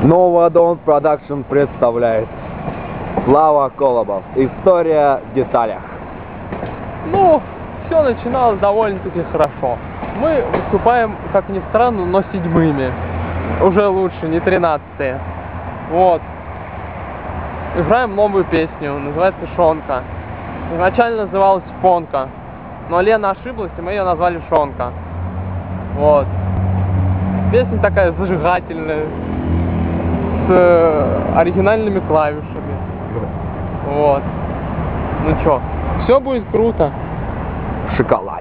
Nova Dawn Production представляет Слава Колобов. История в деталях. Ну, все начиналось довольно-таки хорошо. Мы выступаем, как ни странно, но седьмыми. Уже лучше, не 13-е. Вот. Играем новую песню, называется «Шонка». Изначально называлась «Понка», но Лена ошиблась, и мы ее назвали «Шонка». Вот. Песня такая зажигательная, с оригинальными клавишами. Вот. Ну чё, все будет круто. Шоколад.